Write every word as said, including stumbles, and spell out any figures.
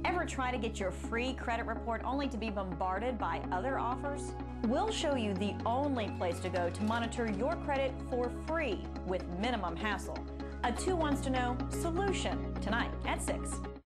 Ever try to get your free credit report only to be bombarded by other offers? We'll show you the only place to go to monitor your credit for free with minimum hassle. A Two Wants to Know solution tonight at six.